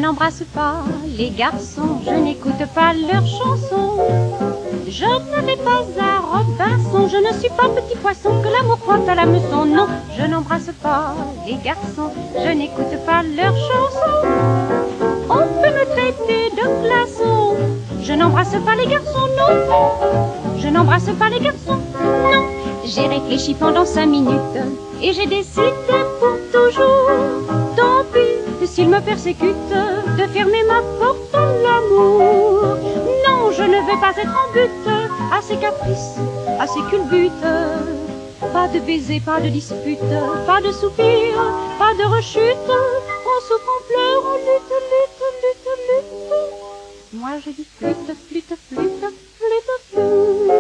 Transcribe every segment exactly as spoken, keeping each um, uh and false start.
n'embrasse pas les garçons, je n'écoute pas leurs chansons. Je ne vais pas à Robinson, je ne suis pas petit poisson que l'amour prend à l'hameçon. Non, je n'embrasse pas les garçons, je n'écoute pas leurs chansons. On peut me traiter de glaçon, je n'embrasse pas les garçons, non. Je n'embrasse pas les garçons, non. J'ai réfléchi pendant cinq minutes et j'ai décidé pour toujours, tant pis s'ils me persécutent, de fermer ma porte à l'amour. Non, je ne veux pas être en but à ces caprices, à ces culbutes. Pas de baisers, pas de disputes, pas de soupirs, pas de rechute. On souffre, on pleure, on lutte, lutte, lutte, lutte. Moi je dis flûte, flûte, flûte, flûte, flûte.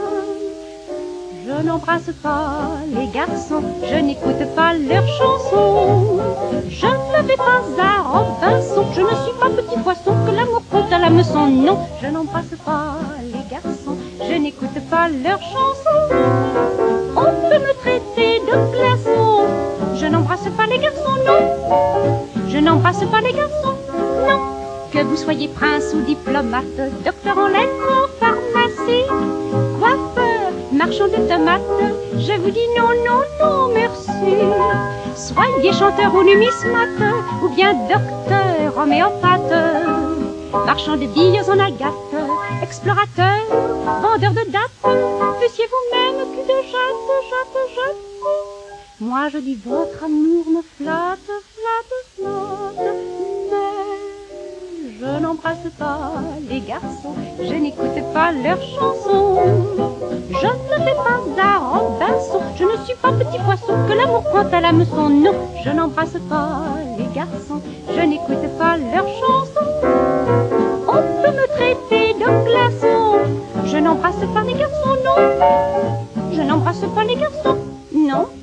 Je n'embrasse pas les garçons, je n'écoute pas leurs chansons. Je ne vais pas à Robinson, je ne suis pas petit poisson que l'amour compte à l'hameçon. Non, je n'embrasse pas les garçons, je n'écoute pas leurs chansons. On peut me traiter de glaçon, je n'embrasse pas les garçons, non. Je n'embrasse pas les garçons, non. Que vous soyez prince ou diplomate, docteur en lettres, en pharmacie, coiffeur, marchand de tomates, je vous dis non, non, non, merci. Soyez chanteur ou numismate, ou bien docteur homéopathe, marchand de billes en agate, explorateur, vendeur de dattes, fussiez vous-même cul de jatte, jatte, jatte. Moi je dis votre amour me flatte, flatte, flatte, mais je n'embrasse pas les garçons, je n'écoute pas leurs chansons. Je ne vais pas à Robinson, je ne suis pas petit poisson que l'amour prend à l'hameçon. Non, je n'embrasse pas les garçons, je n'écoute pas leurs chansons. On peut me traiter de glaçon, je n'embrasse pas les garçons, non. Je n'embrasse pas les garçons, non.